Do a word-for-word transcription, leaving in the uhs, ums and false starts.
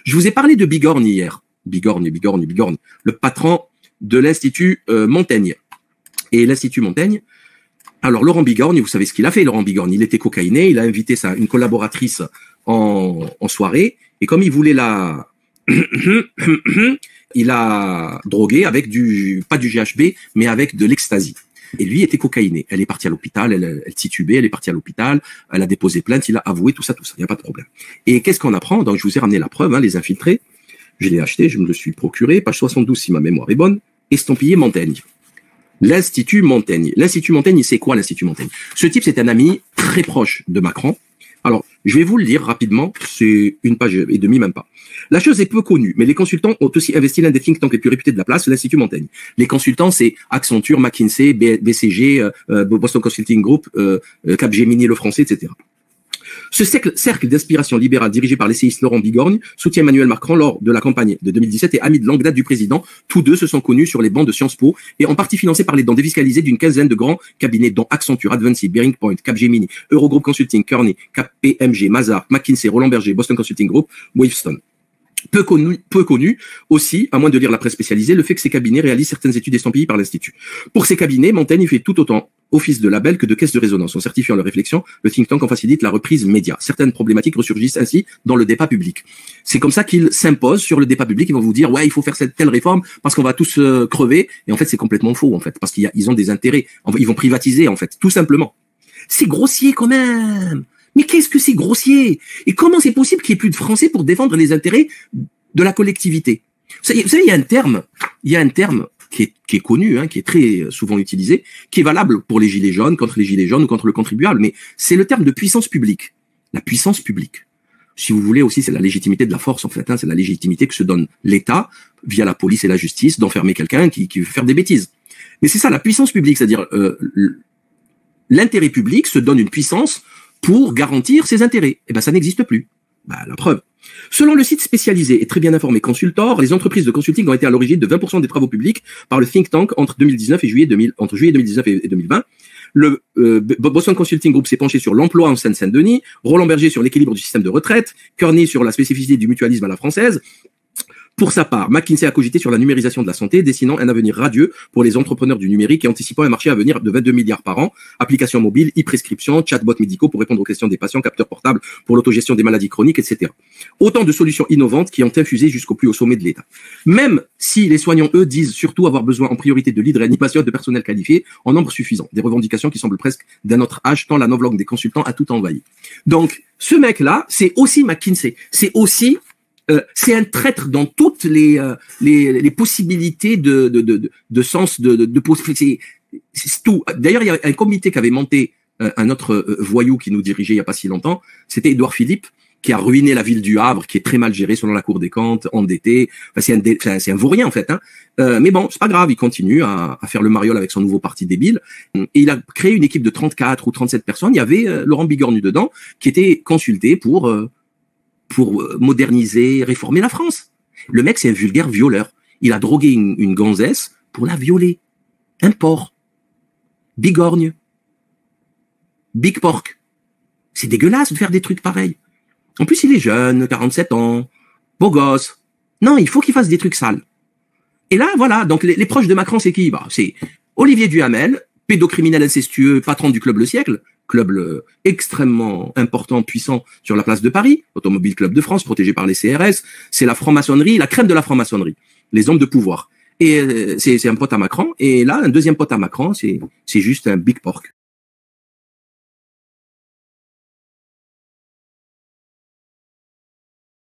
Je vous ai parlé de Bigorgne hier. Bigorgne, Bigorgne, Bigorgne. Le patron de l'Institut euh, Montaigne. Et l'Institut Montaigne, alors Laurent Bigorgne, vous savez ce qu'il a fait, Laurent Bigorgne. Il était cocaïné, il a invité sa, une collaboratrice en, en soirée. Et comme il voulait la... il a drogué avec du... pas du G H B, mais avec de l'ecstasy. Et lui était cocaïné. Elle est partie à l'hôpital, elle, elle titubait, elle est partie à l'hôpital, elle a déposé plainte, il a avoué tout ça, tout ça, il n'y a pas de problème. Et qu'est-ce qu'on apprend? Donc je vous ai ramené la preuve, hein, les infiltrés. Je l'ai acheté, je me le suis procuré, page soixante-douze si ma mémoire est bonne, estampillé Montaigne. L'Institut Montaigne. L'Institut Montaigne, c'est quoi l'Institut Montaigne? Ce type, c'est un ami très proche de Macron. Alors, je vais vous le lire rapidement, c'est une page et demie, même pas. La chose est peu connue, mais les consultants ont aussi investi l'un des think tanks les plus réputés de la place, l'Institut Montaigne. Les consultants, c'est Accenture, McKinsey, B C G, euh, Boston Consulting Group, euh, Capgemini, le français, et cetera. Ce cercle, cercle d'inspiration libérale dirigé par l'essayiste Laurent Bigorgne soutient Emmanuel Macron lors de la campagne de deux mille dix-sept et ami de longue date du président. Tous deux se sont connus sur les bancs de Sciences Po et en partie financés par les dons défiscalisés d'une quinzaine de grands cabinets dont Accenture, Advancy, Bearing Point, Capgemini, Eurogroup Consulting, Kearney, K P M G, Mazars, McKinsey, Roland Berger, Boston Consulting Group, Wavestone. Peu connu, peu connu aussi, à moins de lire la presse spécialisée, le fait que ces cabinets réalisent certaines études estampillées par l'Institut. Pour ces cabinets, Montaigne fait tout autant office de label que de caisse de résonance. En certifiant leurs réflexions, le think tank en facilite la reprise média. Certaines problématiques ressurgissent ainsi dans le débat public. C'est comme ça qu'ils s'imposent sur le débat public. Ils vont vous dire, ouais, il faut faire cette telle réforme parce qu'on va tous euh, crever. Et en fait, c'est complètement faux, en fait, parce qu'ils ils ont des intérêts. Ils vont privatiser, en fait, tout simplement. C'est grossier quand même. Mais qu'est-ce que c'est grossier? Et comment c'est possible qu'il n'y ait plus de Français pour défendre les intérêts de la collectivité? Vous savez, vous savez, il y a un terme, il y a un terme qui est, qui est connu, hein, qui est très souvent utilisé, qui est valable pour les gilets jaunes, contre les gilets jaunes ou contre le contribuable, mais c'est le terme de puissance publique. La puissance publique. Si vous voulez aussi, c'est la légitimité de la force, en fait, hein, c'est la légitimité que se donne l'État, via la police et la justice, d'enfermer quelqu'un qui, qui veut faire des bêtises. Mais c'est ça, la puissance publique, c'est-à-dire euh, l'intérêt public se donne une puissance pour garantir ses intérêts. Eh ben, ça n'existe plus. Bah, la preuve. Selon le site spécialisé et très bien informé Consultor, les entreprises de consulting ont été à l'origine de vingt pour cent des travaux publics par le think tank entre deux mille dix-neuf et juillet deux mille, entre juillet deux mille dix-neuf et deux mille vingt. Le euh, Boston Consulting Group s'est penché sur l'emploi en Seine-Saint-Denis, Roland Berger sur l'équilibre du système de retraite, Kearney sur la spécificité du mutualisme à la française. Pour sa part, McKinsey a cogité sur la numérisation de la santé, dessinant un avenir radieux pour les entrepreneurs du numérique et anticipant un marché à venir de vingt-deux milliards par an, applications mobiles, e-prescription, chatbots médicaux pour répondre aux questions des patients, capteurs portables pour l'autogestion des maladies chroniques, et cetera. Autant de solutions innovantes qui ont infusé jusqu'au plus haut sommet de l'État. Même si les soignants, eux, disent surtout avoir besoin en priorité de lits de réanimation et de personnel qualifié en nombre suffisant. Des revendications qui semblent presque d'un autre âge, tant la novlangue des consultants a tout envahi. Donc, ce mec-là, c'est aussi McKinsey. C'est aussi Euh, c'est un traître dans toutes les euh, les, les possibilités de de de, de sens de de, de c'est, c'est tout. D'ailleurs, il y a un comité qui avait monté euh, un autre euh, voyou qui nous dirigeait il y a pas si longtemps. C'était Édouard Philippe qui a ruiné la ville du Havre, qui est très mal gérée selon la Cour des comptes, endetté. Enfin, c'est un dé, enfin, c'est un vaurien en fait. Hein. Euh, mais bon, c'est pas grave, il continue à, à faire le mariole avec son nouveau parti débile. Et il a créé une équipe de trente-quatre ou trente-sept personnes. Il y avait euh, Laurent Bigorgne dedans, qui était consulté pour euh, pour moderniser, réformer la France. Le mec, c'est un vulgaire violeur. Il a drogué une, une gonzesse pour la violer. Un porc. Bigorgne. Big pork. C'est dégueulasse de faire des trucs pareils. En plus, il est jeune, quarante-sept ans, beau gosse. Non, il faut qu'il fasse des trucs sales. Et là, voilà, donc les, les proches de Macron, c'est qui? Bah, c'est Olivier Duhamel, pédocriminel incestueux, patron du Club Le Siècle, club euh, extrêmement important, puissant sur la place de Paris, Automobile Club de France, protégé par les C R S. C'est la franc-maçonnerie, la crème de la franc-maçonnerie, les hommes de pouvoir. Et euh, c'est, c'est un pote à Macron. Et là, un deuxième pote à Macron, c'est, c'est juste un big pork.